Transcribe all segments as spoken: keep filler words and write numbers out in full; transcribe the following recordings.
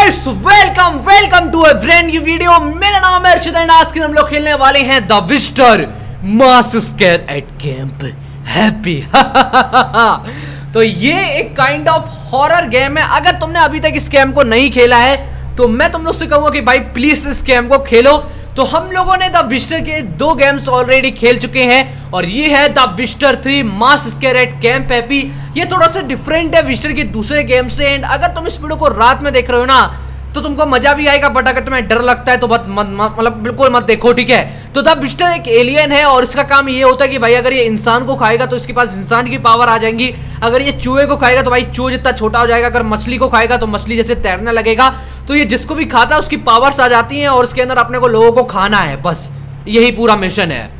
Guys welcome welcome to a brand new video. मेरा नाम है अर्षद एंड आज के हम लोग खेलने वाले हैं the visitor massacre at Camp Happy. तो ये एक काइंड ऑफ हॉरर गेम है। अगर तुमने अभी तक इस गेम को नहीं खेला है तो मैं तुम लोग से कहूंगा कि भाई प्लीज इस गेम को खेलो। तो हम लोगों ने द विजिटर के दो गेम्स ऑलरेडी खेल चुके हैं और ये है the visitor three massacre at Camp Happy. ये थोड़ा सा डिफरेंट है विजिटर के दूसरे गेम से। एंड अगर तुम इस वीडियो को रात में देख रहे हो ना तो तुमको मजा भी आएगा, बट अगर तुम्हें डर लगता है तो मत मतलब बिल्कुल मत देखो, ठीक है। तो द विजिटर एक एलियन है और इसका काम ये होता है कि भाई अगर ये इंसान को खाएगा तो इसके पास इंसान की पावर आ जाएंगी। अगर ये चूहे को खाएगा तो भाई चूहे जितना छोटा हो जाएगा। अगर मछली को खाएगा तो मछली जैसे तैरने लगेगा। तो ये जिसको भी खाता है उसकी पावर्स आ जाती हैं और उसके अंदर अपने को लोगों को खाना है, बस यही पूरा मिशन है।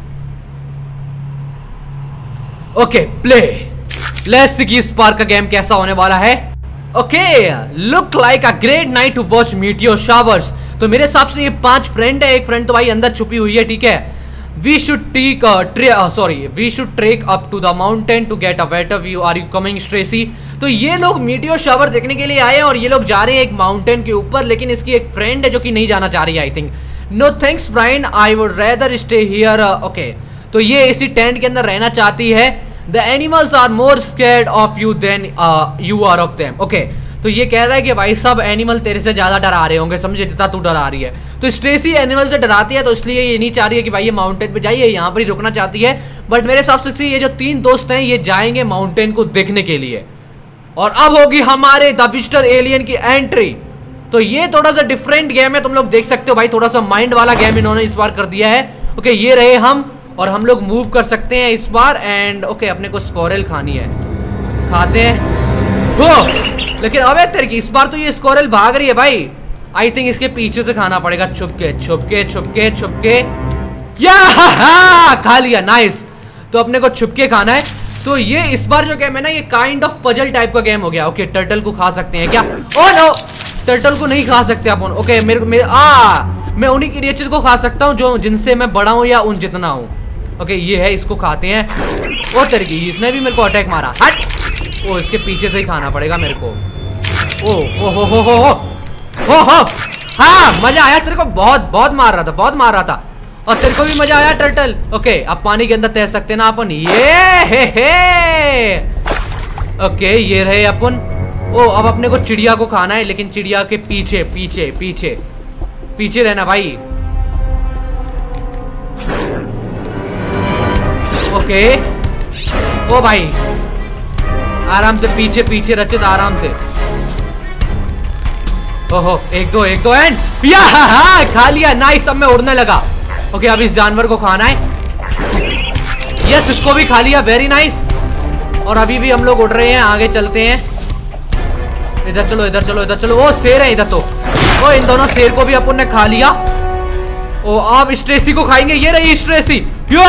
ओके प्ले, लेट्स सी कि इस बार का गेम कैसा होने वाला है। Okay look like a great night to watch meteor showers. तो मेरे हिसाब से ये पांच फ्रेंड है, एक फ्रेंड तो भाई अंदर छुपी हुई है, ठीक है। We should take sorry we should trek up to the mountain to get a better view. Are you coming Stacy? तो ये लोग मीटियोर शावर देखने के लिए आए हैं और ये लोग जा रहे हैं एक माउंटेन के ऊपर, लेकिन इसकी एक फ्रेंड है जो कि नहीं जाना चाह रही है। I think no thanks Brian, I would rather stay here. Okay तो ये इसी टेंट के अंदर रहना चाहती है। The animals are more scared of you than you are of them. Okay तो ये कह रहा है कि भाई सब एनिमल तेरे से ज्यादा डरा रहे होंगे, समझे, जितना तू डरा रही है। तो स्ट्रेसी एनिमल से डराती है तो इसलिए ये नहीं चाह रही है कि भाई ये माउंटेन पे जाइए, यहाँ पर ही रुकना चाहती है। बट मेरे हिसाब से ये जो तीन दोस्त हैं ये जाएंगे माउंटेन को देखने के लिए। और अब होगी हमारे द विजिटर एलियन की एंट्री। तो ये थोड़ा सा डिफरेंट गेम है, तुम लोग देख सकते हो भाई, थोड़ा सा माइंड वाला गेम इन्होंने इस बार कर दिया है। ओके ये रहे हम और हम लोग मूव कर सकते हैं इस बार। एंड ओके अपने को स्कोरल खानी है, खाते हैं वो। लेकिन अबे तेरे की इस बार तो ये स्कोरल भाग रही है भाई। आई थिंक इसके पीछे से खाना पड़ेगा, छुपके छुपके छुपके छुपके। या खा लिया, नाइस। तो अपने को छुपके खाना है। तो ये इस बार जो गेम है ना ये काइंड ऑफ पजल टाइप का गेम हो गया। ओके टर्टल को खा सकते हैं क्या? ओह नो, टर्टल को नहीं खा सकते अपन। ओके मेरे मेरे आ मैं उन्हीं क्रिएचर को खा सकता हूँ जो जिनसे मैं बड़ा हूँ या उन जितना हूँ। ओके ये है, इसको खाते हैं। ओ तेरे की इसने भी मेरे को अटैक मारा, हट। ओ इसके पीछे से ही खाना पड़ेगा मेरे को। ओ हो हो हो हो हो हो हाँ मजा आया तेरे को, बहुत बहुत मार रहा था, बहुत मार रहा था। और तेरे को भी मजा आया टर्टल। ओके अब पानी के अंदर तैर सकते ना अपन। ये हे हे ओके ये रहे अपन। ओ अब अपने को चिड़िया को खाना है, लेकिन चिड़िया के पीछे पीछे पीछे पीछे रहना भाई। ओके ओ भाई आराम से पीछे पीछे रचित, आराम से। ओहो एक दो एक दो एंड या हाँ खा लिया, नाइस। अब मैं उड़ने लगा। ओके अब इस जानवर को खाना है। यस इसको भी खा लिया, वेरी नाइस। और अभी भी हम लोग उड़ रहे हैं, आगे चलते हैं। इधर चलो इधर चलो इधर चलो। ओ शेर है इधर तो। ओ इन दोनों शेर को भी अपन ने खा लिया। ओ अब स्ट्रेसी को खाएंगे, ये रही स्ट्रेसी।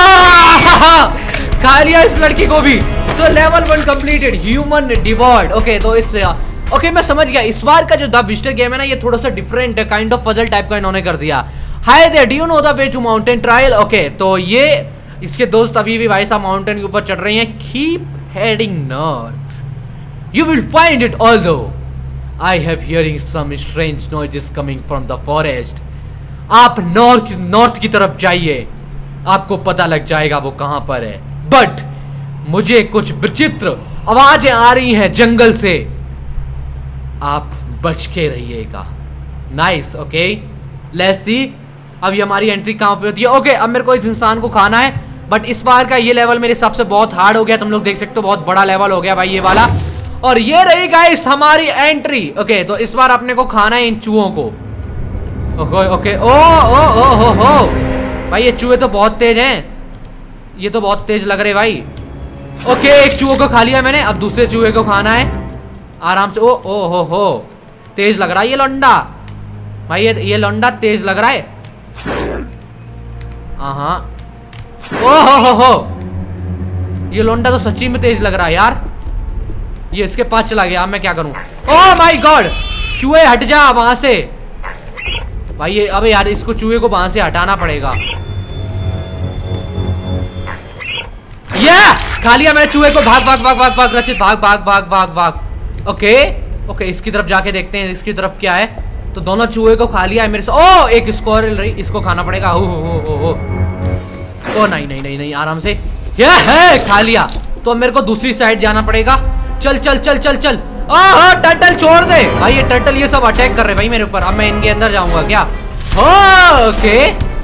खा लिया इस लड़की को भी। तो level one completed, human devoured. Okay तो इस ओके okay, मैं समझ गया। इस बार का जो द विजिटर गेम है ना ये थोड़ा सा डिफरेंट है, काइंड ऑफ पजल टाइप का इन्होंने कर दिया। Hi there, do you know the way to mountain trail? Okay तो ये इसके दोस्त अभी भी भाई साहब माउंटेन के ऊपर चढ़ रहे हैं। Keep heading north, you will find it although I have hearing some strange noises coming from the forest. आप नॉर्थ नॉर्थ की तरफ जाइए, आपको पता लग जाएगा वो कहां पर है। बट मुझे कुछ विचित्र आवाजें आ रही हैं जंगल से, आप बच के रहिएगा। नाइस ओके लेट्स सी अब ये हमारी एंट्री कहां पे होती है। ओके अब मेरे को इस इंसान को खाना है, बट इस बार का ये लेवल मेरे हिसाब से बहुत हार्ड हो गया। तुम लोग देख सकते हो बहुत बड़ा लेवल हो गया भाई ये वाला। और ये रही गाइस हमारी एंट्री। ओके तो इस बार अपने को खाना है इन चूहों को। ओके ओके ओ ओ ओ हो हो भाई ये चूहे तो बहुत तेज हैं, ये तो बहुत तेज लग रहे भाई। ओके एक चूहे को खा लिया मैंने, अब दूसरे चूहे को खाना है आराम से। ओ ओ हो हो तेज लग रहा है ये लौंडा भाई, ये ये लौंडा तेज लग रहा है। हाँ ओ हो हो हो ये लौंडा तो सच्ची में तेज लग रहा है यार। ये इसके पास चला गया, अब मैं क्या करूं? ओह माय गॉड, चूहे हट जा वहां से भाई। ये अबे यार इसको चूहे को वहां से हटाना पड़ेगा। ये खा लिया मैंने चूहे को। भाग भाग भाग भाग भाग रचित, भाग भाग भाग भाग भाग। ओके ओके इसकी तरफ जाके देखते हैं इसकी तरफ क्या है। तो दोनों चूहे को खा लिया है मेरे से। ओ एक स्क्वारल इसको खाना पड़ेगा। ओ ओ ओ ओ ओ नहीं नहीं नहीं नहीं आराम से, ये है खा लिया। तो अब मेरे को दूसरी साइड जाना पड़ेगा। चल चल चल चल चल। ओह टर्टल छोड़ दे भाई, ये टर्टल ये सब अटैक कर रहे भाई मेरे ऊपर। अब मैं इनके अंदर जाऊंगा क्या? ओके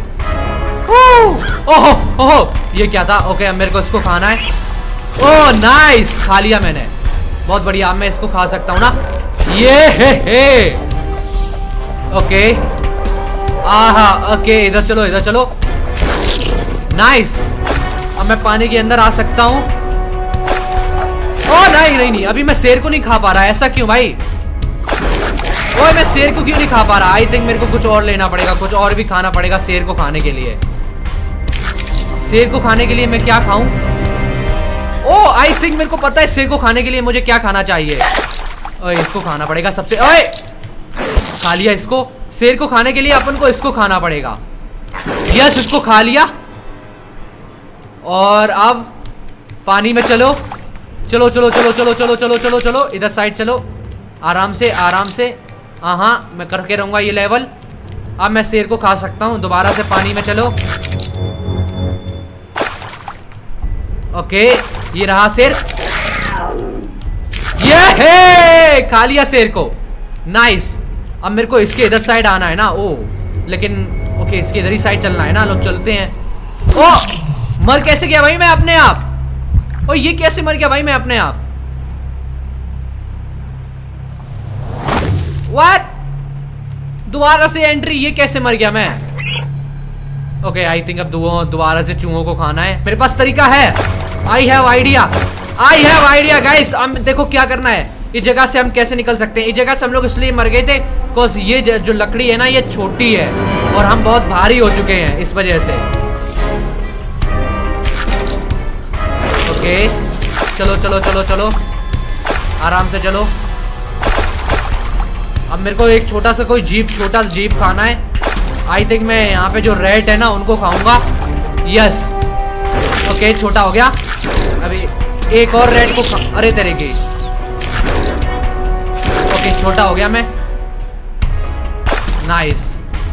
ओहो ओहो ये क्या था? ओके अब मेरे को इसको खाना है। ओह नाइस खा लिया मैंने, बहुत बढ़िया। अब मैं इसको खा सकता हूँ ना? ये हे हे ओके आहा ओके इधर चलो इधर चलो नाइस। अब मैं पानी के अंदर आ सकता हूँ। ओह नहीं नहीं नहीं अभी मैं शेर को नहीं खा पा रहा, ऐसा क्यों भाई? ओए मैं शेर को क्यों नहीं खा पा रहा? आई थिंक मेरे को कुछ और लेना पड़ेगा, कुछ और भी खाना पड़ेगा शेर को खाने के लिए। शेर को खाने के लिए मैं क्या खाऊं? ओह आई थिंक मेरे को पता है शेर को खाने के लिए मुझे क्या खाना चाहिए। ओए इसको खाना पड़ेगा सबसे। ओए खा लिया इसको। शेर को खाने के लिए अपन को इसको खाना पड़ेगा। यस इसको खा लिया। और अब पानी में चलो चलो चलो चलो चलो चलो चलो चलो चलो इधर साइड चलो आराम से आराम से। हाँ मैं करके रहूंगा ये लेवल। अब मैं शेर को खा सकता हूँ। दोबारा से पानी में चलो। ओके ये रहा शेर। ये है खा लिया शेर को। नाइस। अब मेरे को इसके इधर साइड आना है ना? ओ लेकिन ओके इसके इधर ही साइड चलना है ना। लोग चलते हैं। ओ मर कैसे गया भाई मैं अपने आप? ओ ये कैसे मर गया भाई मैं अपने आप? व्हाट? दोबारा से एंट्री, ये कैसे मर गया मैं? ओके आई थिंक अब दोबारा से चूहों को खाना है। मेरे पास तरीका है। I have idea I have idea guys. अब देखो क्या करना है। इस जगह से हम कैसे निकल सकते हैं? इस जगह से हम लोग इसलिए मर गए थे बिकॉज ये जो लकड़ी है ना ये छोटी है और हम बहुत भारी हो चुके हैं इस वजह से। ओके चलो चलो चलो चलो आराम से चलो। अब मेरे को एक छोटा सा कोई जीप छोटा सा जीप खाना है। आई थिंक मैं यहाँ पे जो रेड है ना उनको खाऊंगा। यस ओके छोटा हो गया। अभी एक और रेड को खा, अरे तेरे की। ओके छोटा हो गया मैं। नाइस।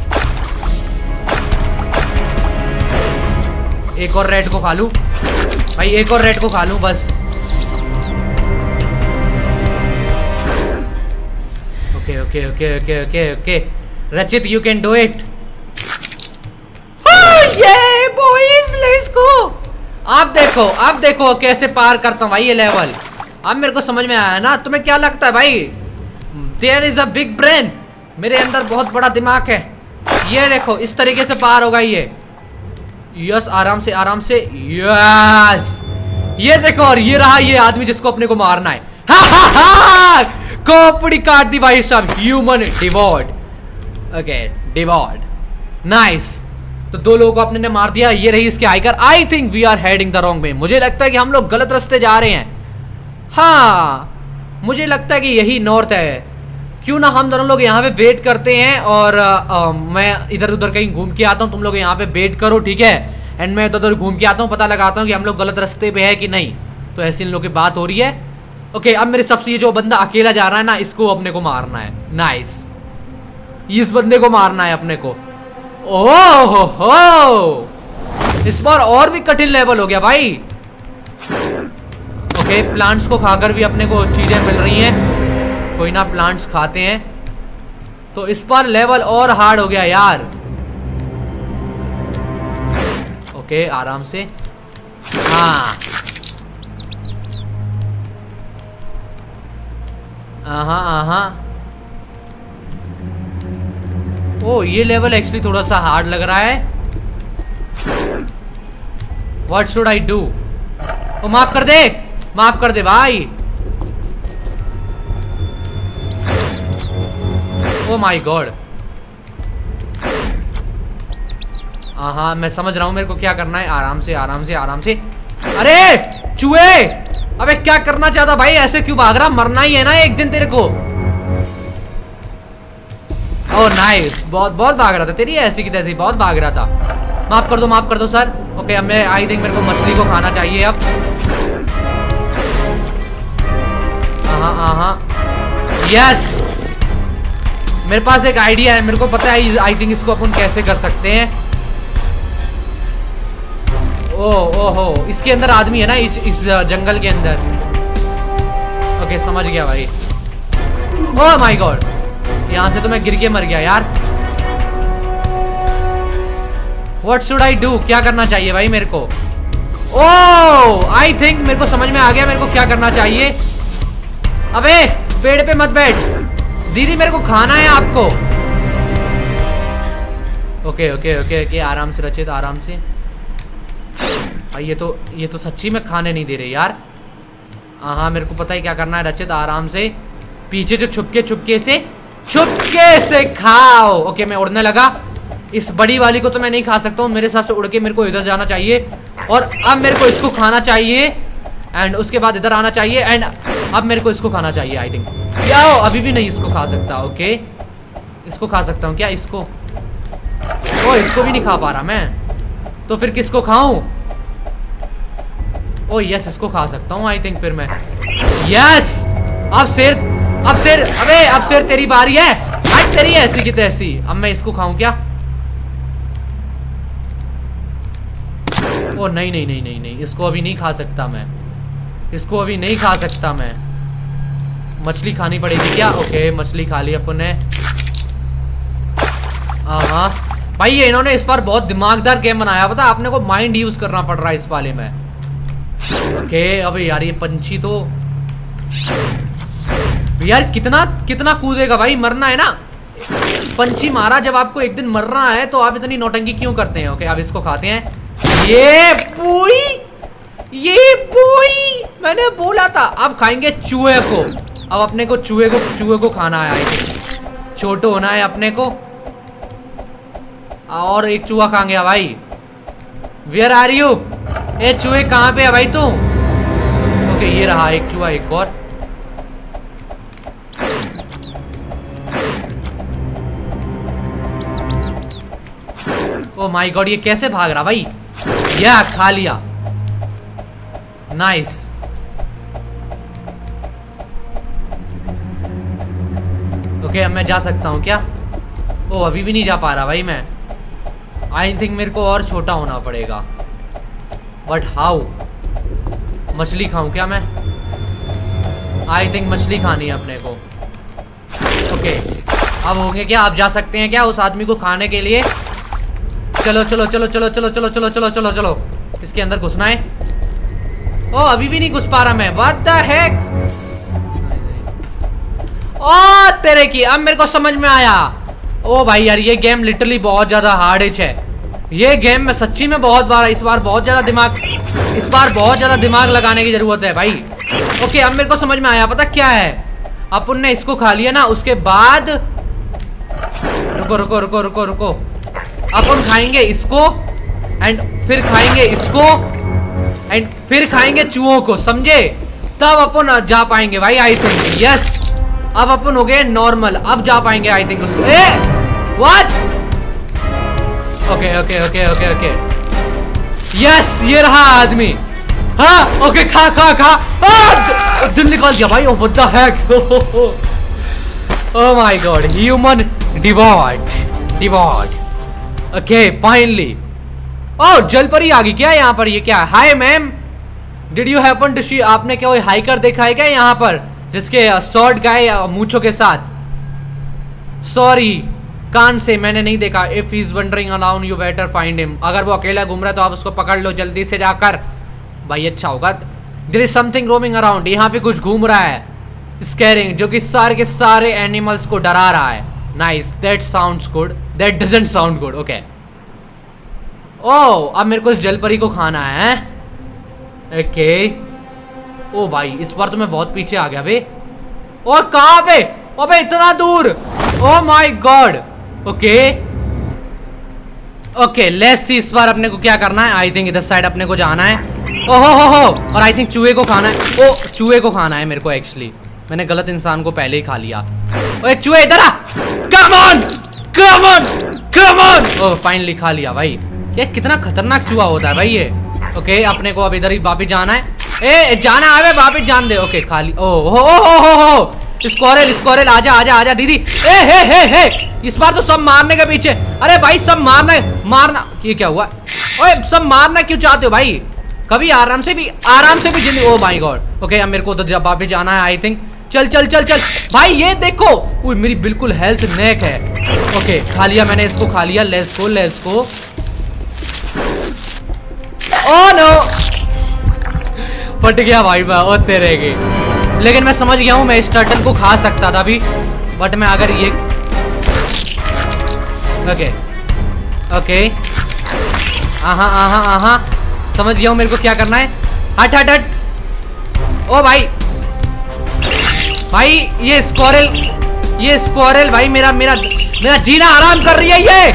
एक और रेड को खा लूं भाई, एक और रेड को खा लूं बस। Okay okay okay okay okay okay Rachit you can do it. ये बॉयज लेट्स गो। आप देखो आप देखो कैसे पार करता हूँ भाई ये लेवल। अब मेरे को समझ में आया ना। तुम्हें क्या लगता है भाई? There is a big brain. मेरे अंदर बहुत बड़ा दिमाग है। ये देखो इस तरीके से पार होगा ये। यस आराम से आराम से। यस ये देखो। और ये रहा ये आदमी जिसको अपने को मारना है। हा हा हा खोपड़ी काट दी भाई साहब। Human devoured. Okay devoured nice. तो दो लोगों को अपने ने मार दिया। ये रही इसके आइकर। I think we are heading the wrong way. मुझे लगता है कि हम लोग गलत रास्ते जा रहे हैं। हाँ मुझे लगता है कि यही नॉर्थ है। क्यों ना हम दोनों लोग यहाँ पे वेट करते हैं और आ, आ, मैं इधर उधर कहीं घूम के आता हूँ। तुम लोग यहाँ पे वेट करो ठीक है। एंड मैं इधर उधर घूम के आता हूँ, पता लगाता हूँ कि हम लोग गलत रास्ते पे है कि नहीं। तो ऐसी इन लोगों की बात हो रही है। ओके अब मेरे सबसे ये जो बंदा अकेला जा रहा है ना इसको अपने को मारना है। नाइस इस बंदे को मारना है अपने को। ओह हो इस बार और भी कठिन लेवल हो गया भाई। ओके प्लांट्स को खाकर भी अपने को चीजें मिल रही हैं। कोई ना प्लांट्स खाते हैं। तो इस बार लेवल और हार्ड हो गया यार। ओके आराम से। हाँ आहा आहा। ओ ये लेवल एक्चुअली थोड़ा सा हार्ड लग रहा है। What should I do? ओ माफ कर दे माफ कर दे भाई। Oh my God. हाँ मैं समझ रहा हूं मेरे को क्या करना है। आराम से आराम से आराम से। अरे चूहे अबे क्या करना चाहता भाई? ऐसे क्यों भाग रहा? मरना ही है ना एक दिन तेरे को। ओह नाइस बहुत बहुत भाग रहा था। तेरी ऐसी की तैसी बहुत भाग रहा था। माफ कर दो माफ कर दो सर। ओके अब मैं आई थिंक मेरे को मछली को खाना चाहिए अब। हाँ हाँ यस मेरे पास एक आइडिया है, मेरे को पता है आई थिंक इसको अपन कैसे कर सकते हैं। ओ ओ हो, इसके अंदर आदमी है ना, इस इस जंगल के अंदर। ओके समझ गया भाई। ओह माय गॉड, यहाँ से तो मैं गिर के मर गया यार। व्हाट शुड आई डू, क्या करना चाहिए भाई मेरे को? ओह आई थिंक मेरे को समझ में आ गया मेरे को क्या करना चाहिए। अबे पेड़ पे मत बैठ दीदी, मेरे को खाना है आपको। ओके ओके ओके ओके, आराम से रचित, आराम से। भाई ये तो ये तो सच्ची में खाने नहीं दे रहे यार। हाँ मेरे को पता है क्या करना है रचित, आराम से पीछे जो छुपके छुपके से छुपके से खाओ। ओके मैं उड़ने लगा। इस बड़ी वाली को तो मैं नहीं खा सकता हूँ, मेरे साथ से उड़ के मेरे को इधर जाना चाहिए और अब मेरे को इसको खाना चाहिए एंड उसके बाद इधर आना चाहिए एंड अब मेरे को इसको खाना चाहिए आई थिंक। क्या हो, अभी भी नहीं इसको खा सकता। ओके इसको खा सकता हूँ क्या? इसको ओ इसको भी नहीं खा पा रहा मैं, तो फिर किसको खाऊं? ओ यस इसको खा सकता हूँ आई थिंक फिर मैं। यस अब शेर, अब शेर, अबे अब शेर तेरी बारी है, आज तेरी ऐसी की तैसी। अब मैं इसको खाऊं क्या? ओ नहीं नहीं नहीं नहीं नहीं, इसको अभी नहीं खा सकता मैं, इसको अभी नहीं खा सकता मैं। मछली खानी पड़ेगी क्या? ओके मछली खा ली अपन ने। हाँ भाई ये इन्होंने इस बार बहुत दिमागदार गेम बनाया, पता आपने को माइंड यूज करना पड़ रहा है इस वाले में। ओके अबे यार ये पंछी तो यार कितना कितना कूदेगा भाई, मरना है ना। पंछी मारा जब आपको एक दिन मरना है तो आप इतनी नौटंकी क्यों करते हैं? ओके अब इसको खाते हैं। ये पुई, ये पुई मैंने बोला था। अब खाएंगे चूहे को। अब अपने को चूहे को चूहे को खाना है आई थिंक, छोटू होना है अपने को। और एक चूहा खा गया भाई। Where are you? ए चूहे कहाँ पे है भाई तू? ओके ये रहा एक चूहा, एक और। ओ माय गॉड ये कैसे भाग रहा भाई? या खा लिया, नाइस। ओके अब मैं जा सकता हूँ क्या? ओ अभी भी नहीं जा पा रहा भाई मैं। आई थिंक मेरे को और छोटा होना पड़ेगा, बट हाउ? मछली खाऊं क्या मैं? आई थिंक मछली खानी है अपने को। ओके अब होंगे क्या? आप जा सकते हैं क्या उस आदमी को खाने के लिए? चलो चलो चलो चलो चलो चलो चलो चलो चलो चलो, इसके अंदर घुसना है। ओ अभी भी नहीं घुस पा रहा मैं, व्हाट द हेक। ओ तेरे की, अब मेरे को समझ में आया। ओ भाई यार ये गेम लिटरली बहुत ज्यादा हार्ड है। ये गेम में सच्ची में बहुत बार इस बार बहुत ज्यादा दिमाग इस बार बहुत ज्यादा दिमाग लगाने की जरूरत है भाई। ओके अब मेरे को समझ में आया, पता क्या है? अपन ने इसको खा लिया ना, उसके बाद रुको रुको रुको रुको रुको अपन खाएंगे इसको एंड फिर खाएंगे इसको एंड फिर खाएंगे चूहों को, समझे? तब अपन जा पाएंगे भाई आई थिंक। यस अब अपन हो गए नॉर्मल, अब जा पाएंगे आई थिंक उसको। ए what? Okay okay okay okay okay yes ये रहा आदमी। हाँ ओके खा खा खा। आ, दिल निकाल दिया भाई। What the heck. Oh my God, human devoured devoured. Okay finally. Oh जलपरी आ गई क्या यहाँ पर? ये क्या? Hi ma'am, did you happen to see, आपने क्या कोई हाइकर देखा है क्या यहाँ पर जिसके शॉर्ट गाय मूंछों के साथ? सॉरी कान से मैंने नहीं देखा। If he is wandering around you better find him, अगर वो अकेला घूम रहा है तो आप उसको पकड़ लो जल्दी से जाकर भाई, अच्छा होगा। There is something roaming around, यहाँ पे कुछ घूम रहा है स्कैरिंग, जो कि सारे के सारे एनिमल्स को डरा रहा है। Nice, that sounds good, that doesn't sound good. Okay oh अब मेरे को इस जलपरी को खाना है। ओके ओ भाई इस बार तो मैं बहुत पीछे आ गया बे। और कहाँ पे? अबे इतना दूर। Oh my God. Okay okay let's see इस बार अपने को क्या करना है। आई थिंक इधर साइड अपने को जाना है। ओहो हो हो, और आई थिंक चूहे को खाना है। ओ चूहे को खाना है मेरे को एक्चुअली, मैंने गलत इंसान को पहले ही खा लिया। ओए चूहे इधर आ, come on come on come on. Oh finally खा लिया भाई। ये कितना खतरनाक चूहा होता है भाई ये। ओके अपने को अब इधर ही वापिस जाना है। ए जाना है वापिस जान दे। ओके खा ली। ओ हो हो हो हो, स्क्वायरल स्क्वायरल आजा आजा आजा दीदी। ए हे हे हे इस बार तो सब मारने के पीछे। अरे भाई सब मारना मारना। ये क्या हुआ? ओए सब मारना क्यों चाहते हो भाई? कभी आराम से भी आराम से भी जिंदगी। ओ माय गॉड। ओके अब मेरे को तो जब वापस जाना है आई थिंक। चल चल चल चल भाई ये देखो। ओए मेरी बिल्कुल हेल्थ नेक है। ओके खा लिया मैंने इसको, खा लिया। Let's go let's go. Oh no फट गया भाई मैं। ओ तेरे की। लेकिन मैं समझ गया हूँ मैं इस टर्टल को खा सकता था अभी, बट मैं अगर ये ओके ओके आहा आहा आहा समझ गया हूँ मेरे को क्या करना है। हट हट हट। ओ भाई भाई ये स्क्वायरल ये स्क्वायरल भाई मेरा मेरा मेरा जीना आराम कर रही है ये।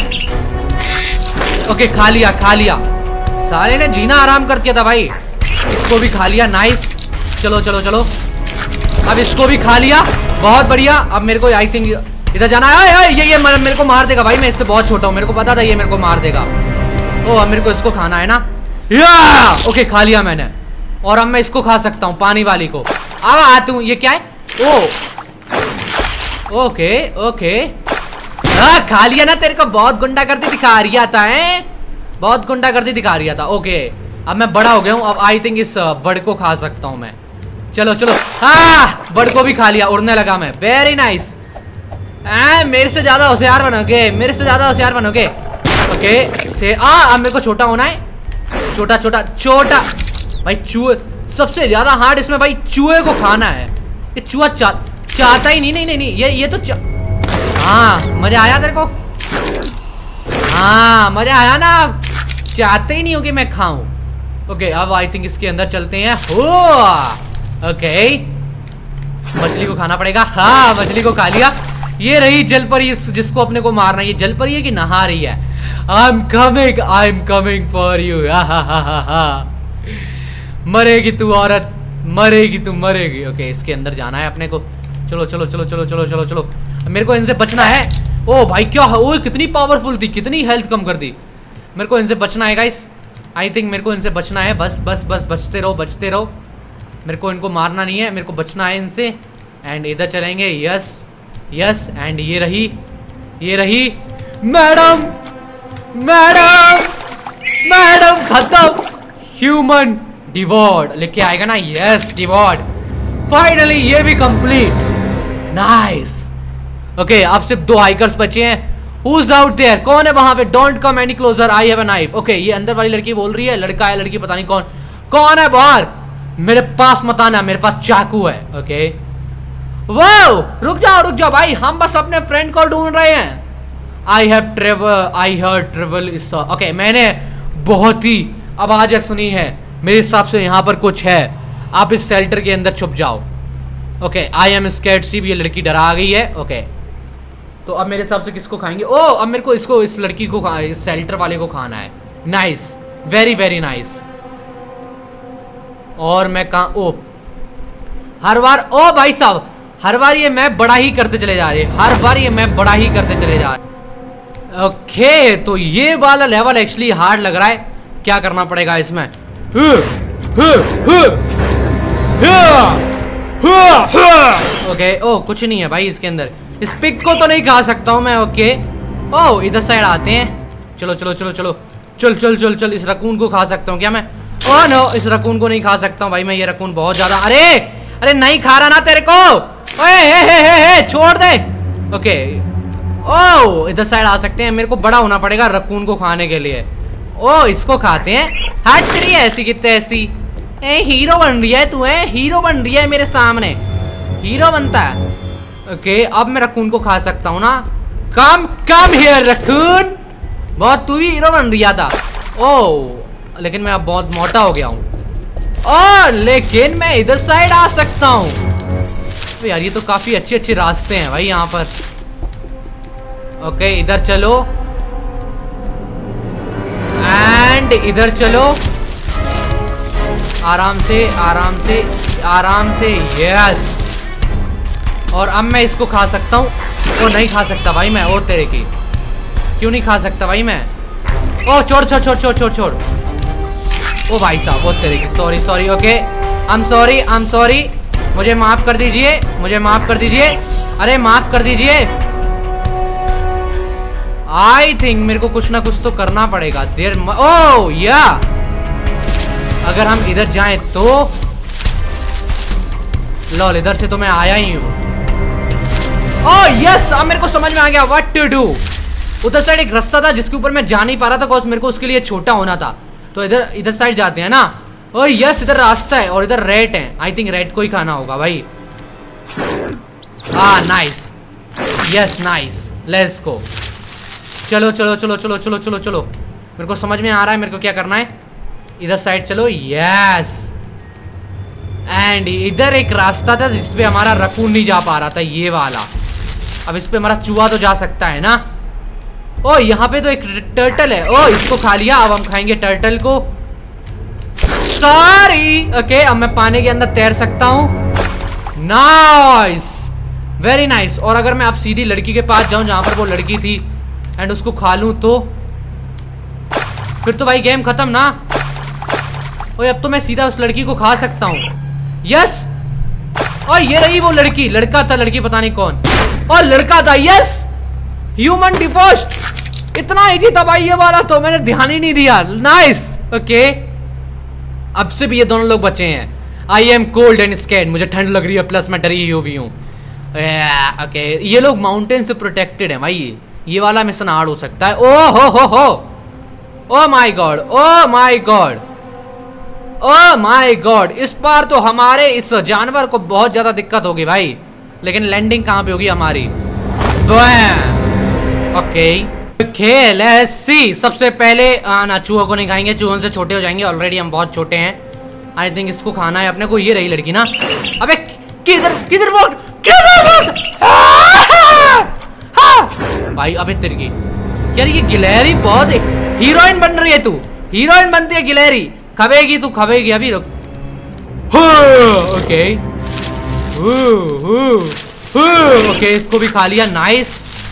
ओके खा लिया खा लिया। सारे ने जीना आराम कर दिया था भाई। इसको भी खा लिया। नाइस। चलो चलो चलो अब इसको भी खा लिया। बहुत बढ़िया। अब मेरे को आई थिंक इधर जाना है। ये ये मेरे को मार देगा भाई। मैं इससे बहुत छोटा हूँ, मेरे को पता था ये मेरे को मार देगा। ओ अब मेरे को इसको खाना है ना। या ओके खा लिया मैंने। और अब मैं इसको खा सकता हूँ पानी वाली को। अब आती हूँ। ये क्या है? ओ ओके ओके हाँ खा लिया ना। तेरे को बहुत गुंडा करती दिखा रही था है, बहुत गुंडा करती दिखा रही था। ओके अब मैं बड़ा हो गया हूँ। अब आई थिंक इस बर्ड को खा सकता हूँ मैं। चलो चलो हाँ बर्ड को भी खा लिया। उड़ने लगा मैं। Very nice. आ, मेरे से ज्यादा होशियार बनोगे, मेरे से ज्यादा होशियार बनोगे। ओके से आ अब मेरे को छोटा होना है। छोटा छोटा छोटा भाई। चूहे सबसे ज्यादा हार्ड इसमें भाई चूहे को खाना है। ये चूहा चा, चाहता ही नहीं नहीं नहीं, नहीं ये ये तो हाँ मजा आया तेरे को? हाँ मजा आया ना। चाहते ही नहीं हो कि मैं खाऊं। ओके अब आई थिंक इसके अंदर चलते हैं। हो ओके मछली को खाना पड़ेगा। हाँ मछली को खा लिया। ये रही जलपरी जिसको अपने को मारना है। ये जलपरी है कि नहा रही है? I am coming I am coming for you. मरेगी तू औरत, मरेगी तू मरेगी। ओके इसके अंदर जाना है अपने को। चलो चलो चलो चलो चलो चलो चलो मेरे को इनसे बचना है। ओ भाई क्या वो कितनी पावरफुल थी, कितनी हेल्थ कम कर दी। मेरे को इनसे बचना है गाइस। आई थिंक मेरे को इनसे बचना है। बस बस बस बचते रहो बचते रहो। मेरे को इनको मारना नहीं है, मेरे को बचना है इनसे। एंड इधर चलेंगे। यस यस एंड ये रही ये रही मैडम मैडम मैडम खत्म। ह्यूमन डिवॉर्ड लेके आएगा ना। यस डिवॉर्ड फाइनली ये भी कंप्लीट। नाइस। ओके अब सिर्फ दो हाइकर्स बचे हैं। Who's out there? कौन है वहां पे? Don't come any closer. I have a knife. Okay ये अंदर वाली लड़की बोल रही है। लड़का है लड़की पता नहीं कौन कौन है बाहर। मेरे पास मत आना, मेरे पास चाकू है। ओके वाओ रुक जाओ रुक जाओ भाई, हम बस अपने फ्रेंड को ढूंढ रहे हैं। I have travel I have travel इस ओके मैंने बहुत ही आवाजें सुनी है। मेरे हिसाब से यहाँ पर कुछ है। आप इस शेल्टर के अंदर छुप जाओ। Okay I am scared see. ये लड़की डरा गई है। ओके तो अब मेरे हिसाब से किसको खाएंगे? ओ अब मेरे को इसको इस लड़की को इस शेल्टर वाले को खाना है। Nice very very nice. और मैं कहा ओ हर बार ओ भाई साहब हर बार ये मैं बड़ा ही करते चले जा रहे हैं। हर बार ये मैं बड़ा ही करते चले जा रहे। ओके तो ये वाला लेवल एक्चुअली हार्ड लग रहा है। क्या करना पड़ेगा इसमें? हु, हु, हु, ओके ओ कुछ नहीं है भाई इसके अंदर। इस पिग को तो नहीं खा सकता हूँ मैं। ओके ओ इधर साइड आते हैं। चलो चलो चलो चलो चल चल चल चल इस रकून को खा सकता हूँ क्या मैं? ओ नो इस रकून को नहीं खा सकता हूँ भाई मैं। ये रकून बहुत ज्यादा अरे अरे नहीं खा रहा ना तेरे को। ओए हे हे हे हे छोड़ दे। ओके ओ इधर साइड आ सकते हैं। मेरे को बड़ा होना पड़ेगा रकून को खाने के लिए। ओ इसको खाते हैं। हट रही है ऐसी कितने ऐसी। ए हीरो बन रही है तू है, हीरो बन रही है मेरे सामने, हीरो बनता है। ओके अब मैं रकून को खा सकता हूँ ना। Come come here raccoon. बहुत तू भी हीरो बन रहा था। ओ लेकिन मैं अब बहुत मोटा हो गया हूँ। और लेकिन मैं इधर साइड आ सकता हूँ। तो यार ये तो काफी अच्छे अच्छे रास्ते हैं भाई यहाँ पर। ओके इधर चलो एंड इधर चलो आराम से आराम से आराम से। यस और अब मैं इसको खा सकता हूँ। ओ नहीं खा सकता भाई मैं। और तेरे की क्यों नहीं खा सकता भाई मैं? ओ छोड़ छोड़ छोड़ छोड़ छोड़ छोड़। ओ भाई साहब वो तेरे की sorry sorry. Okay I am sorry I am sorry. मुझे माफ कर दीजिए, मुझे माफ कर दीजिए, अरे माफ कर दीजिए। आई थिंक मेरे को कुछ ना कुछ तो करना पड़ेगा। देर ओ या अगर हम इधर जाएं तो लॉल, इधर से तो मैं आया ही हूं। ओह यस, अब मेरे को समझ में आ गया व्हाट टू डू। उधर साइड एक रास्ता था जिसके ऊपर मैं जा नहीं पा रहा था, बिकॉज़ मेरे को उसके लिए छोटा होना था। तो इधर इधर साइड जाते हैं ना। ओह यस, इधर रास्ता है और इधर रेट है। आई थिंक रेट को ही खाना होगा भाई। हाँ nice, yes nice, let's go. चलो चलो चलो चलो चलो चलो चलो, मेरे को समझ में आ रहा है मेरे को क्या करना है। इधर साइड चलो, यस। एंड इधर एक रास्ता था जिसपे हमारा रकून नहीं जा पा रहा था, ये वाला। अब इस पे हमारा चूहा तो जा सकता है ना। ओ यहाँ पे तो एक टर्टल है। ओ इसको खा लिया, अब हम खाएंगे टर्टल को। सॉरी। ओके, अब मैं पानी के अंदर तैर सकता हूँ। Nice, very nice. और अगर मैं अब सीधी लड़की के पास जाऊं जहां पर वो लड़की थी एंड उसको खा लूं तो फिर तो भाई गेम खत्म ना। ओए अब तो मैं सीधा उस लड़की को खा सकता हूँ। यस, और ये रही वो लड़की। लड़का था, लड़की पता नहीं कौन। और लड़का था, यस, ह्यूमन डिफोस्ट। इतना इजी था भाई ये वाला, तो मैंने ध्यान ही नहीं दिया। नाइस। ओके, अब से भी ये दोनों लोग बचे हैं। I am cold and scared, मुझे ठंड लग रही है प्लस मैं डरी हुई हूँ। ओके, ये लोग माउंटेन से प्रोटेक्टेड है भाई। ये वाला मिशन हार्ड हो सकता है। ओ हो हो हो, oh my God, oh my God, oh my God. इस बार तो हमारे इस जानवर को बहुत ज्यादा दिक्कत होगी भाई। लेकिन लैंडिंग कहाँ पे होगी हमारी? Okay okay, let's see. सबसे पहले ना, चूहों को नहीं खाएंगे, चूहों से छोटे हो जाएंगे। ऑलरेडी हम बहुत छोटे हैं। आई थिंक इसको खाना है अपने को। ये रही लड़की ना। अबे किधर किधर वोट किधर वोट भाई। अबे तेरी की यार, ये गिलहरी बहुत हीरोइन बन रही है। तू हीरोइन बनती है गिलहरी। खबेगी तू, खबेगी अभी। रुक। ओके ओके, इसको भी खा लिया। नाइस।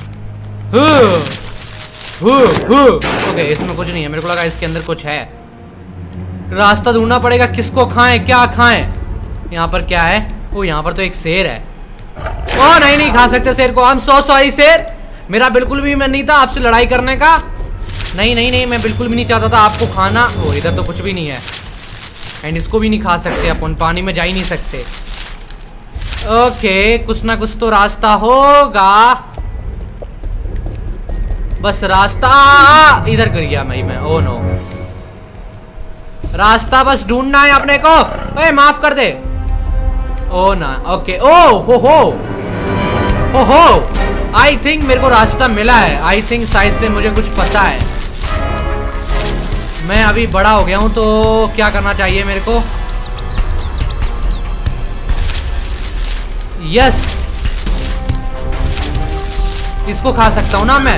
ओके, इसमें कुछ नहीं है। मेरे को लगा इसके अंदर कुछ है। रास्ता ढूंढना पड़ेगा, किसको खाएं, क्या खाएं। यहाँ पर क्या है? ओ यहाँ पर तो एक शेर है। ओ नहीं नहीं खा सकते शेर को। आई एम सो सॉरी शेर, मेरा बिल्कुल भी मन नहीं था आपसे लड़ाई करने का। नहीं नहीं नहीं, मैं बिल्कुल भी नहीं चाहता था आपको खाना। ओ इधर तो कुछ भी नहीं है। एंड इसको भी नहीं खा सकते अपन, पानी में जा ही नहीं सकते। ओके, कुछ ना कुछ तो रास्ता होगा। बस रास्ता इधर कर गया मैं मैं ओ नो, रास्ता बस ढूंढना है अपने को। ओए माफ कर दे। ओ ना, ओके। ओ हो हो हो हो, आई थिंक मेरे को रास्ता मिला है। आई थिंक शायद से मुझे कुछ पता है। मैं अभी बड़ा हो गया हूं तो क्या करना चाहिए मेरे को? यस, इसको खा सकता हूं ना मैं।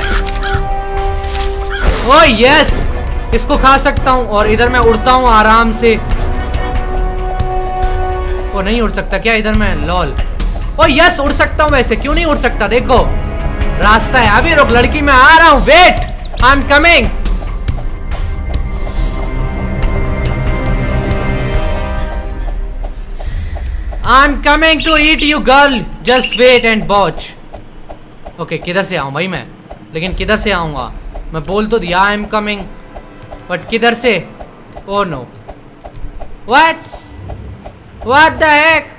ओ यस, इसको खा सकता हूं। और इधर मैं उड़ता हूं आराम से। ओ नहीं उड़ सकता क्या इधर मैं? लॉल। ओ यस, उड़ सकता हूं। वैसे क्यों नहीं उड़ सकता? देखो रास्ता है। अभी रुक लड़की, मैं आ रहा हूं। Wait, I am coming. I am coming to eat you girl, just wait and watch. Okay, किधर से आऊं भाई मैं? लेकिन किधर से आऊंगा? मैं बोल तो दिया आई एम कमिंग, बट किधर से? Oh no, what what the heck?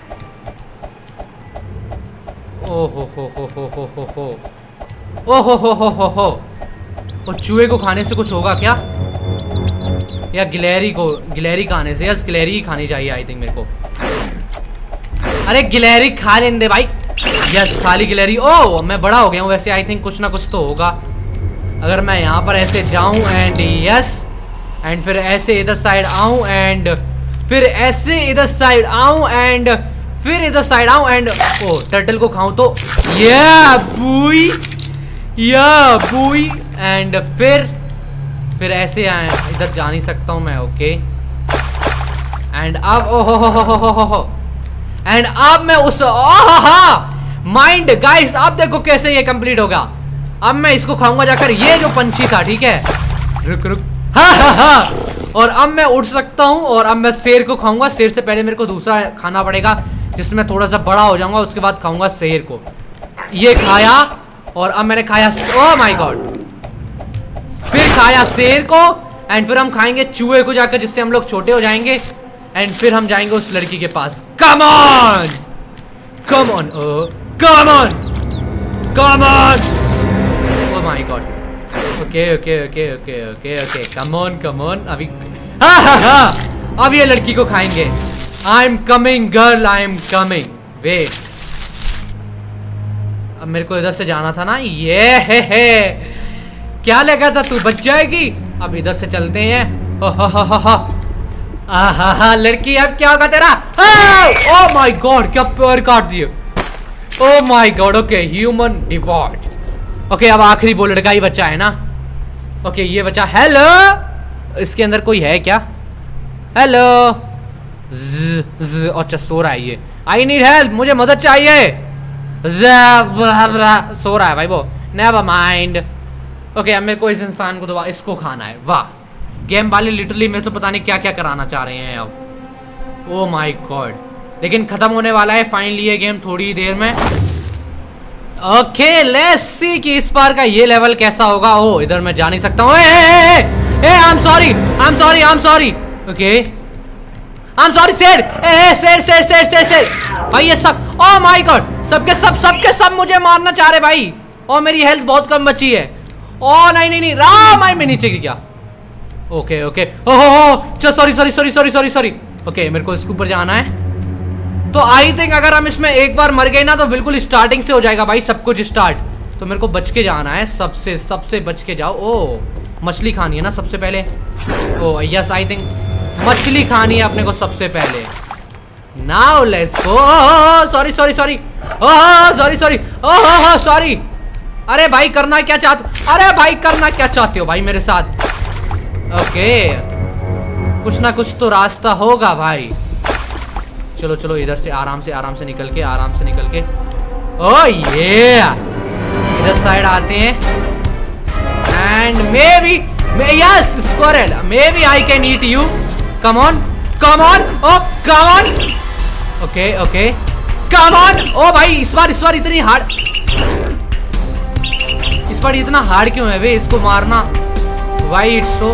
ओ हो हो हो हो हो हो हो ओ हो हो हो हो हो। और चूहे को खाने से कुछ होगा क्या? या गिलहरी को, गिलहरी खाने से? यस, गिलहरी ही खानी चाहिए आई थिंक मेरे को। अरे गिलहरी खा लेने दे भाई। यस, खाली गिलहरी। ओ मैं बड़ा हो गया हूँ वैसे। आई थिंक कुछ ना कुछ तो होगा। अगर मैं यहाँ पर ऐसे जाऊं एंड यस, एंड फिर ऐसे इधर साइड आऊं एंड फिर ऐसे इधर साइड आऊं एंड फिर इधर साइड आऊं एंड ओ टर्टल को खाऊं तो या बूई या बूई। एंड फिर फिर ऐसे आए, इधर जा नहीं सकता हूं मैं। ओके, एंड अब ओ हो हो हो हो हो हो एंड अब मैं उस माइंड गाइस, आप देखो कैसे ये कंप्लीट होगा। अब मैं इसको खाऊंगा जाकर। ये जो पंछी था, ठीक है, रुक रुक, हा हा हा। और अब मैं उड़ सकता हूं और अब मैं शेर को खाऊंगा। शेर से पहले मेरे को दूसरा खाना पड़ेगा जिसमें थोड़ा सा बड़ा हो जाऊंगा, उसके बाद खाऊंगा शेर को। ये खाया और अब मैंने खाया, ओह माय गॉड, फिर खाया शेर को एंड फिर हम खाएंगे चूहे को जाकर, जिससे हम लोग छोटे हो जाएंगे एंड फिर हम जाएंगे उस लड़की के पास। Come on come on come on come on, oh my God, okay okay okay okay okay okay, come on come on, अभी हाँ हाँ हाँ अब ये लड़की को खाएंगे। I am coming girl, I am coming, wait, अब मेरे को इधर से जाना था ना, ये है, है। क्या लगा था तू बच जाएगी, अब इधर से चलते हैं। हो हो हो हो हो। आहा, लड़की अब क्या होगा तेरा, ओह माय गॉड, क्या पैर काट दिए, oh my God, okay human devoured. Okay अब आखिरी वो लड़का ही बचा है ना, ओके ये बचा, हेलो, इसके अंदर कोई है क्या, हेलो, अच्छा सो रहा है ये, आई नीड हेल्प, मुझे मदद चाहिए, सो रहा है भाई वो, नेवर माइंड। ओके अब मेरे को इस इंसान को दोबारा इसको खाना है, वाह, गेम वाले लिटरली मेरे से पता नहीं क्या क्या कराना चाह रहे हैं अब, ओह माय गॉड, लेकिन खत्म होने वाला है फाइनली ये गेम थोड़ी ही देर में। ओके लेट्स सी कि इस बार का ये लेवल कैसा होगा। ओ इधर मैं जा नहीं सकता हूँ, I am sorry I am sorry I am sorry, okay I am sorry, शेर, ए शेर शेर शेर शेर शेर भाई, ये सब, ओह माय गॉड, सबके सब सबके सब मुझे मारना चाह रहे भाई, और मेरी हेल्थ बहुत कम बची है, ओ नहीं नहीं नहीं, राम आई, मैं नीचे गिर गया, okay okay, oh sorry sorry sorry sorry sorry sorry, okay मेरे को इसके ऊपर जाना है। तो आई थिंक अगर हम इसमें एक बार मर गए ना तो बिल्कुल स्टार्टिंग से हो जाएगा भाई सब कुछ स्टार्ट, तो मेरे को बच के जाना है, सबसे सबसे बच के जाओ। ओ मछली खानी है ना सबसे पहले, ओ यस आई थिंक मछली खानी है अपने को सबसे पहले। Now let's go, sorry sorry sorry, oh sorry sorry, oh sorry, अरे भाई करना क्या चाहते, अरे भाई करना क्या चाहते हो भाई मेरे साथ, ओके कुछ ना कुछ तो रास्ता होगा भाई, चलो चलो इधर से आराम से आराम से निकल के आराम से निकल के, ओह ये इधर साइड आते हैं and maybe yes squirrel, maybe I can eat you, come on come on, oh come on, okay okay come on, ओ भाई इस बार इस बार इतनी हार्ड, इस बार इतना हार्ड क्यों है वे इसको मारना, वाई इट्स सो,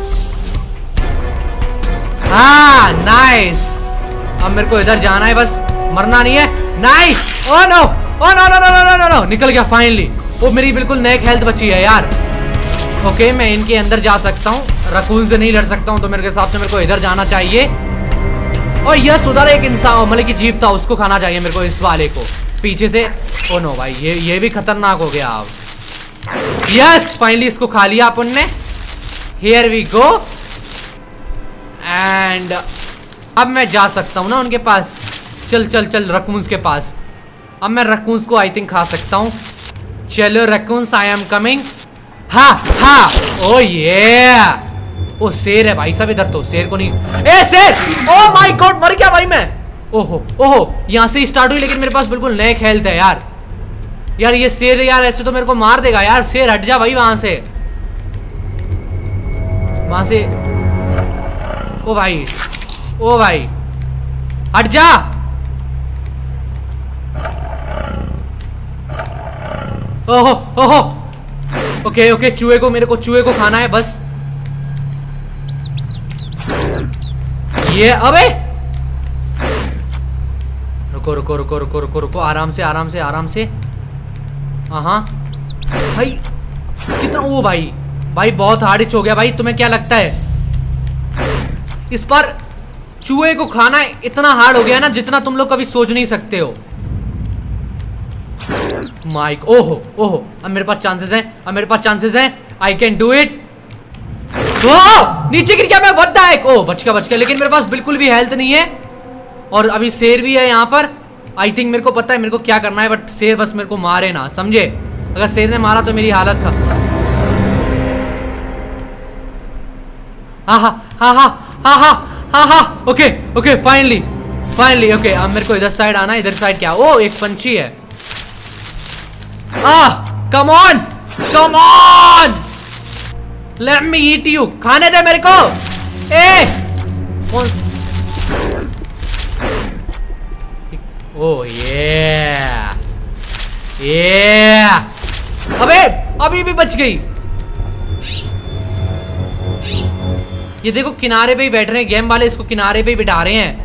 हाँ नाइस, अब मेरे को इधर जाना है बस, मरना नहीं है, नहीं, oh no oh no no no no no no, निकल गया फाइनली, वो मेरी बिल्कुल नेक हेल्थ बची है यार। ओके मैं इनके अंदर जा सकता हूँ, रकून से नहीं लड़ सकता हूँ, तो मेरे हिसाब से मेरे को इधर जाना चाहिए, और यस उधर एक इंसान मतलब कि जीप था, उसको खाना चाहिए मेरे को, इस वाले को पीछे से, ओ नो भाई ये ये भी खतरनाक हो गया अब, यस फाइनली इसको खा लिया अपन ने, हियर वी गो, एंड अब मैं जा सकता हूँ ना उनके पास, चल चल चल रकून्स के पास, अब मैं रकून्स को आई थिंक खा सकता हूँ, चलो रकून्स आई एम कमिंग, हा हा, ओ ये ओ शेर है भाई सब इधर, तो शेर को नहीं, ए शेर, ओ माय गॉड मर गया भाई मैं, ओहो ओहो यहाँ से स्टार्ट हुई, लेकिन मेरे पास बिल्कुल नेक हेल्थ है यार, यार ये शेर यार ऐसे तो मेरे को मार देगा यार, शेर हट जा भाई वहां से, वहां से, ओ भाई ओ भाई हट जा, ओहो ओहो, ओके ओके चूहे को, मेरे को चूहे को खाना है बस, ये अबे रुको रुको रुको रुको रुको रुको आराम से आराम से आराम से, हाँ भाई कितना, वो भाई भाई बहुत हार्ड हो गया भाई, तुम्हें क्या लगता है इस पर चूहे को खाना इतना हार्ड हो गया ना जितना तुम लोग कभी सोच नहीं सकते हो, माइक, ओहो ओहो अब मेरे पास चांसेस हैं, अब मेरे पास चांसेस हैं, I can do it, oh नीचे गिर गया मैं, व्हाट द हेक, ओ बच गया बच गया, लेकिन मेरे पास बिल्कुल भी हेल्थ नहीं है, और अभी शेर भी है यहाँ पर, आई थिंक मेरे को पता है मेरे को क्या करना है, बट शेर बस मेरे को मारे ना, समझे, अगर शेर ने मारा तो मेरी हालत खा, हाँ हाँ हाँ हाँ हाँ हाँ हाँ हाँ, okay okay finally finally, okay अब मेरे को इधर साइड आना, इधर साइड क्या, ओ एक पंछी है, ah come on come on, let me eat you, खाने दे मेरे को, ए कौन ओह ये ये अबे अभी भी बच गई। ये देखो किनारे पे ही बैठ रहे हैं गेम वाले, इसको किनारे पे ही बिठा रहे हैं।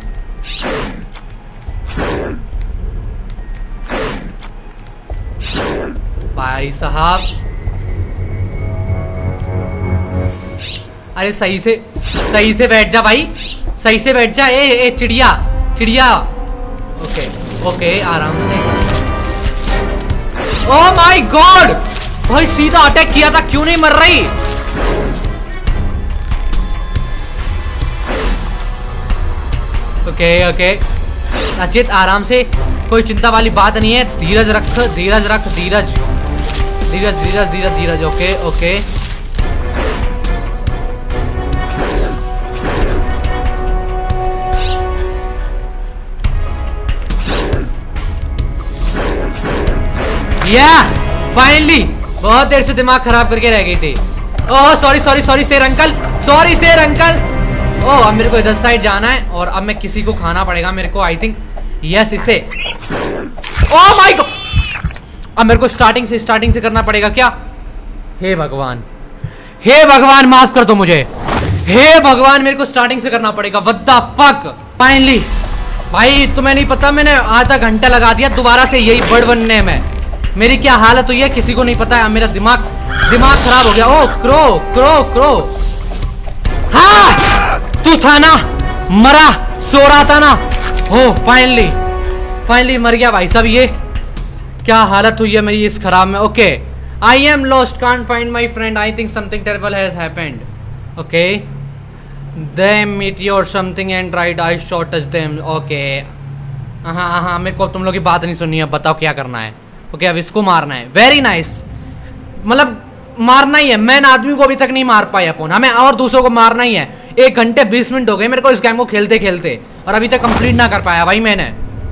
भाई साहब अरे सही से सही से बैठ जा भाई, सही से बैठ जा। ए ए चिड़िया चिड़िया। ओके ओके आराम से। ओह माय गॉड भाई सीधा अटैक किया था, क्यों नहीं मर रही? ओके ओके अचित आराम से, कोई चिंता वाली बात नहीं है। धीरज रख धीरज रख धीरज धीरज धीरज धीरज धीरज। Okay okay yeah finally. बहुत देर से दिमाग खराब करके रह गई थी। ओह सॉरी सॉरी सॉरी शेर अंकल, सॉरी शेर अंकल। ओह अब मेरे को इधर साइड जाना है और अब मैं किसी को खाना पड़ेगा मेरे को, आई थिंक यस इसे। ओह माय गॉड अब मेरे को स्टार्टिंग से स्टार्टिंग से करना पड़ेगा क्या? हे भगवान हे भगवान माफ कर दो मुझे, हे भगवान मेरे को स्टार्टिंग से करना पड़ेगा। What the fuck. फाइनली भाई तुम्हें नहीं पता मैंने आधा घंटा लगा दिया दोबारा से यही बर्ड बनने में। मेरी क्या हालत हुई है किसी को नहीं पता है। मेरा दिमाग दिमाग खराब हो गया। Oh crow crow crow. हाँ तू था ना, मरा सो रहा था ना। हो फाइनली फाइनली मर गया भाई साहब। ये क्या हालत हुई है मेरी इस खराब में। Okay I am lost, can't find my friend, I think something terrible has happened. Okay the meteor something and right I shot touch them. Okay हाँ हाँ मेरे को तुम लोग की बात नहीं सुननी है, बताओ क्या करना है। ओके okay, अब इसको मारना है। Very nice nice. मतलब मारना ही है। मैन आदमी को अभी तक नहीं मार पाया अपन, हमें और दूसरों को मारना ही है। एक घंटे बीस मिनट हो गए मेरे को इस गेम को खेलते खेलते और अभी तक कंप्लीट ना कर पाया भाई मैंने।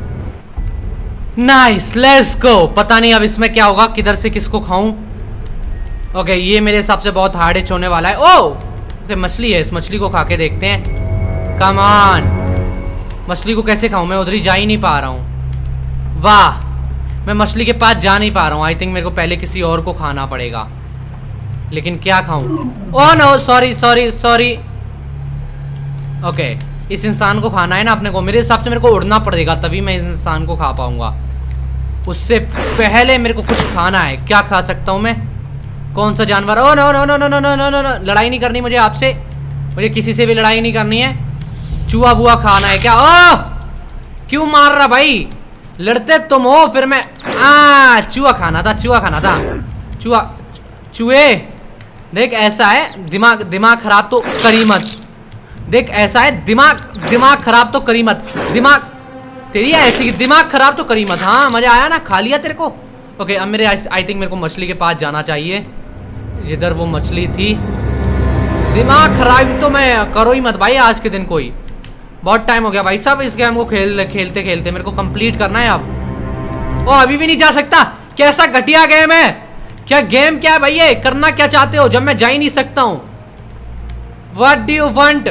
Nice let's go. पता नहीं अब इसमें क्या होगा, किधर से किसको खाऊं। ओके okay, ये मेरे हिसाब से बहुत हार्ड एच होने वाला है। ओह ओके मछली है, इस मछली को खा के देखते हैं। कम ऑन मछली को कैसे खाऊं मैं, उधर ही जा ही नहीं पा रहा हूं। वाह मैं मछली के पास जा नहीं पा रहा हूँ। आई थिंक मेरे को पहले किसी और को खाना पड़ेगा, लेकिन क्या खाऊं? Oh no sorry sorry sorry. Okay इस इंसान को खाना है ना अपने को। मेरे हिसाब से मेरे को उड़ना पड़ेगा तभी मैं इस इंसान को खा पाऊंगा। उससे पहले मेरे को कुछ खाना है। क्या खा सकता हूँ मैं? कौन सा जानवर? Oh no no no no no no no no लड़ाई नहीं करनी मुझे आपसे, मुझे किसी से भी लड़ाई नहीं करनी है। चूहा बुआ खाना है क्या? ओह क्यों मार रहा भाई? लड़ते तुम हो फिर मैं। आ चूहा खाना था, चूहा खाना था। चूहा चूहे देख ऐसा है, दिमाग दिमाग खराब तो करी मत। देख ऐसा है दिमाग दिमाग खराब तो करी मत। दिमाग तेरी ऐसी दिमाग खराब तो करी मत। हाँ मजा आया ना, खा लिया तेरे को। ओके अब मेरे आई थिंक मेरे को मछली के पास जाना चाहिए जिधर वो मछली थी। दिमाग खराब तो मैं करो ही मत भाई आज के दिन। कोई बहुत टाइम हो गया भाई साहब इस गेम को खेल खेलते खेलते। मेरे को कंप्लीट करना है अब। ओ अभी भी नहीं जा सकता? कैसा घटिया गेम है। क्या गेम क्या है भाई ये? करना क्या चाहते हो जब मैं जा ही नहीं सकता हूं? What do you want?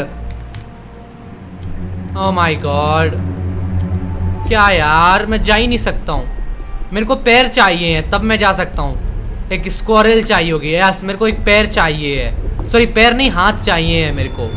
Oh my God क्या यार, मैं जा ही नहीं सकता हूँ। मेरे को पैर चाहिए है तब मैं जा सकता हूँ। एक स्क्वारल चाहिए होगी। यस मेरे को एक पैर चाहिए है, सॉरी पैर नहीं हाथ चाहिए है मेरे को।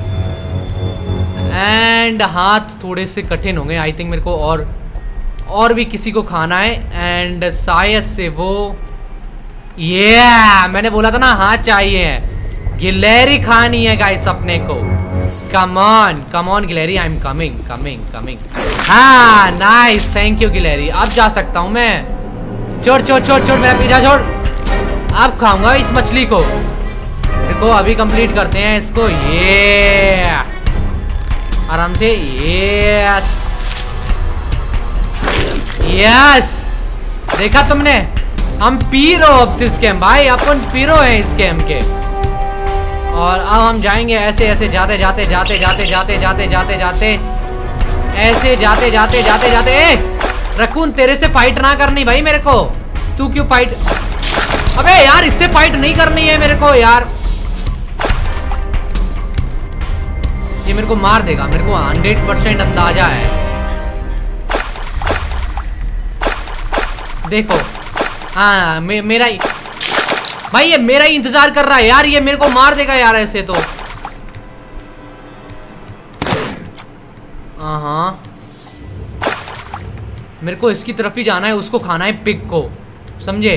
एंड हाथ थोड़े से कठिन होंगे आई थिंक मेरे को। और और भी किसी को खाना है एंड शायद से वो ये yeah, मैंने बोला था ना हाथ चाहिए है। गिलहरी खानी है गाइस अपने को। कम ऑन कम ऑन गिलहरी, I am coming coming coming. हाँ नाइस थैंक यू गिलहरी। अब जा सकता हूँ मैं। छोड़ छोड़ छोड़ छोड़ मेरा पीछा छोड़। अब खाऊंगा इस मछली को। देखो अभी कंप्लीट करते हैं इसको। ये आराम से। यस यस देखा तुमने, हम पीरो अब इस गेम भाई, अपन पीरो है इस गेम के। और अब हम जाएंगे ऐसे ऐसे जाते जाते जाते जाते जाते जाते जाते जाते ऐसे जाते जाते जाते जाते। ए रकून तेरे से फाइट ना करनी भाई मेरे को। तू क्यों फाइट? अबे यार इससे फाइट नहीं करनी है मेरे को यार। ये मेरे को मार देगा, मेरे को हंड्रेड परसेंट अंदाजा है। देखो हाँ मे, मेरा ही भाई, ये मेरा ही इंतजार कर रहा है यार, ये मेरे को मार देगा यार ऐसे तो। हाँ मेरे को इसकी तरफ ही जाना है, उसको खाना है पिग को, समझे?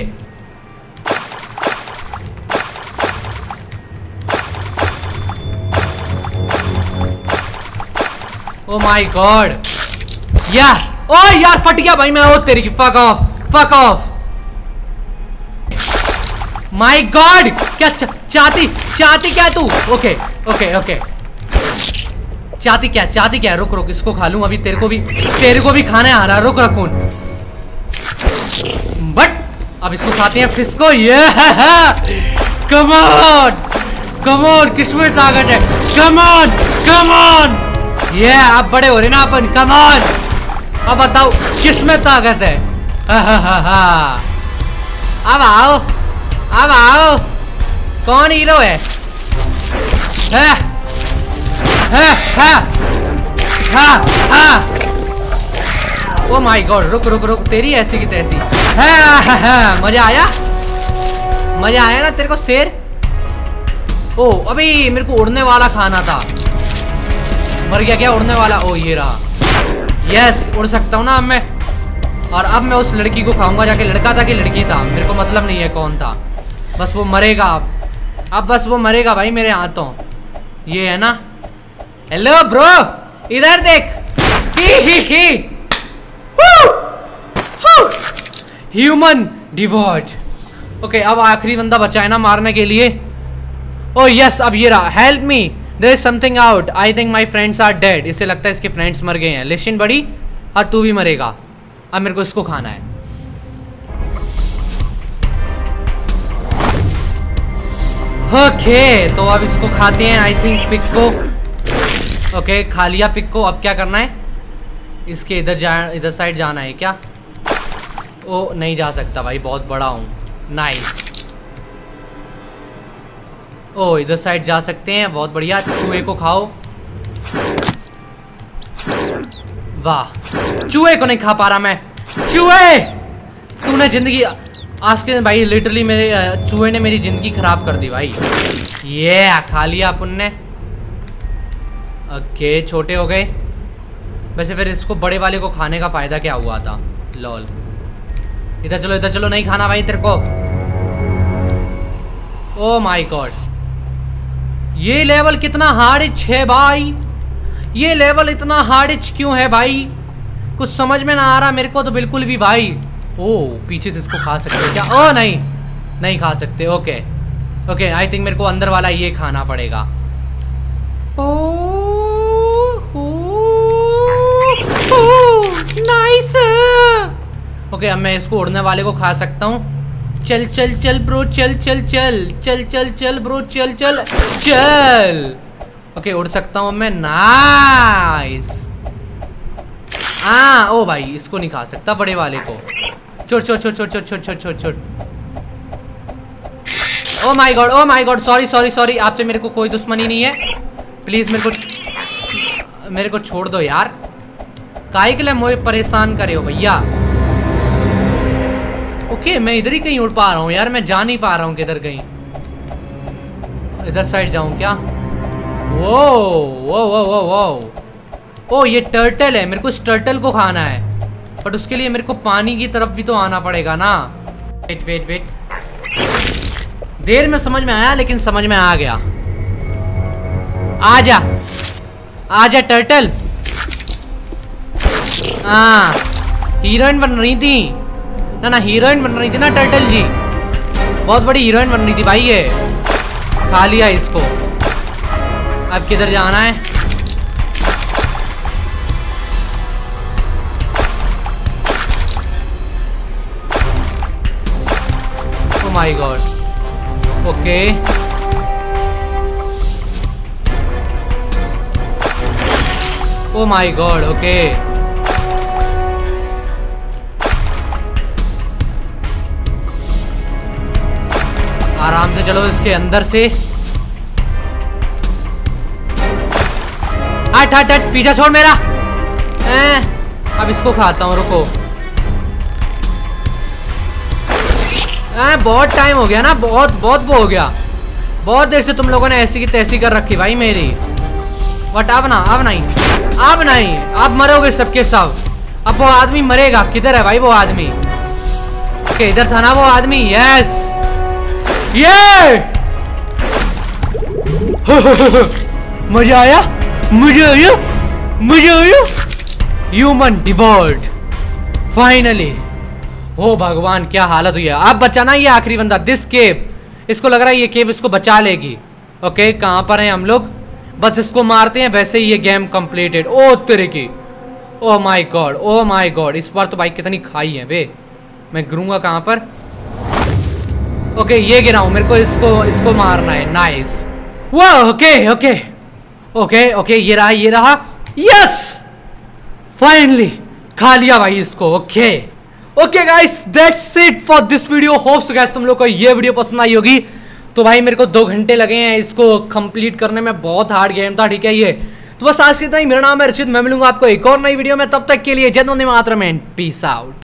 ओ माय गॉड, या ओ यार फट गया भाई मैं, ओ तेरी की, fuck off fuck off. My God, क्या च, चाहती चाहती क्या तू? ओके ओके ओके, चाहती क्या चाहती क्या? रुक रुक, इसको खा लूं अभी, तेरे को भी तेरे को भी खाना आ रहा, रुक रखून। बट अब इसको खाते हैं फिश को। ये कम ऑन कम ऑन, किसमें ताकत है? कम ऑन कम ऑन, ये आप बड़े हो रहे ना अपन, कम ऑन। अब बताओ किसमें ताकत है? अब आओ अब आओ, कौन हीरो है? है है है हा हा। ओ माय गॉड, रुक रुक रुक, तेरी ऐसी की तैसी है, है, है। मजा आया मजा आया ना तेरे को शेर? ओ अभी मेरे को उड़ने वाला खाना था, मर गया क्या उड़ने वाला? ओ ये रहा, यस उड़ सकता हूँ ना अब मैं। और अब मैं उस लड़की को खाऊंगा जाके, लड़का था कि लड़की था मेरे को मतलब नहीं है कौन था, बस वो मरेगा अब अब बस वो मरेगा भाई मेरे हाथों। ये है ना, हेलो ब्रो, इधर देख, ही ही ही, ह्यूमन डिवॉर्ड। ओके अब आखिरी बंदा बचा है ना मारने के लिए। ओ यस, अब ये रहा, help me, there is something out, I think my friends are dead. इससे लगता है इसके फ्रेंड्स मर गए हैं। लिस्टिन बड़ी, और तू भी मरेगा। अब मेरे को इसको खाना है। ओके okay, तो अब इसको खाते हैं आई थिंक पिक को। ओके okay, खा लिया पिक को। अब क्या करना है? इसके इधर जा, इधर साइड जाना है क्या? ओ नहीं जा सकता भाई, बहुत बड़ा हूँ। नाइस। ओ इधर साइड जा सकते हैं, बहुत बढ़िया। चूहे को खाओ। वाह, चूहे को नहीं खा पा रहा मैं। चूहे, तूने जिंदगी आज के भाई लिटरली मेरे चूहे ने मेरी जिंदगी खराब कर दी भाई। ये खा लिया अपन ने। ओके छोटे हो गए। वैसे फिर इसको बड़े वाले को खाने का फायदा क्या हुआ था? लॉल। इधर चलो इधर चलो, नहीं खाना भाई तेरे को। ओ माय गॉड, ये लेवल कितना हार्ड है भाई। ये लेवल इतना हार्ड क्यों है भाई? कुछ समझ में ना आ रहा मेरे को तो बिल्कुल भी भाई। ओ पीछे से इसको खा सकते क्या? ओ नहीं नहीं खा सकते। ओके ओके, आई थिंक मेरे को अंदर वाला ये खाना पड़ेगा। ओ, ओ, ओ, नाइस। ओके अब मैं इसको उड़ने वाले को खा सकता हूँ। चल चल चल ब्रो, चल चल चल चल चल चल ब्रो, चल चल चल। ओके उड़ सकता हूँ मैं। नाइस। हाँ ओ भाई, इसको नहीं खा सकता बड़े वाले को। छोड़ छोड़ छोड़ छोड़ छोड़ छोड़ छोड़ छोड़ छोड़। Oh my God, oh my God, sorry sorry sorry, आपसे मेरे को कोई दुश्मनी नहीं है। प्लीज मेरे को मेरे को छोड़ दो यार। काहे के लिए मुझे परेशान करे हो भैया? ओके मैं इधर ही कहीं उड़ पा रहा हूँ यार, मैं जा नहीं पा रहा हूँ किधर कहीं। इधर साइड जाऊँ क्या? वो वो वो वो वो ओ ये टर्टल है, मेरे को इस टर्टल को खाना है। बट उसके लिए मेरे को पानी की तरफ भी तो आना पड़ेगा ना। वेट वेट वेट, देर में समझ में आया लेकिन समझ में आ गया। आजा आजा टर्टल। हाँ हीरोइन बन रही थी ना ना हीरोइन बन रही थी ना टर्टल जी, बहुत बड़ी हीरोइन बन रही थी भाई। ये खा लिया इसको। अब किधर जाना है? Oh my God. Okay. Oh my God. Okay. आराम से चलो इसके अंदर से। हट हट हट, पीछा छोड़ मेरा। ए, अब इसको खाता हूँ, रुको। आ, बहुत टाइम हो गया ना, बहुत बहुत वो हो गया, बहुत देर से तुम लोगों ने ऐसी की तैसी कर रखी भाई मेरी। बट अब ना, अब नहीं, अब नहीं, अब मरोगे सबके सब। अब वो आदमी मरेगा। किधर है भाई वो आदमी? ओके इधर था ना वो आदमी। यस ये मजा आया, मजा आया, मजा आया। Human Dewald finally. ओ भगवान क्या हालत हुई है। अब बचाना ये आखिरी बंदा। दिस केव, इसको लग रहा है ये केव इसको बचा लेगी। ओके कहां पर हैं हम लोग? बस इसको मारते हैं, वैसे ही ये गेम कंप्लीटेड। ओ तेरे की, oh my God, oh my God. इस बार तो भाई कितनी खाई है बे। मैं गिरूंगा कहां पर? ओके ये गिराऊं, मेरे को इसको इसको मारना है। नाइस। वाह ओके ओके ओके ओके ये रहा, ये रहा। यस फाइनली खा लिया भाई इसको। Okay okay guys that's it for this video. Hopes guys तुम लोग को ये वीडियो पसंद आई होगी। तो भाई मेरे को दो घंटे लगे हैं इसको कंप्लीट करने में, बहुत हार्ड गेम था, ठीक है ये। तो बस आज के इतना ही। मेरा नाम है अर्चित, मैं मिलूंगा आपको एक और नई वीडियो में। तब तक के लिए जय Vande Mataram and peace out.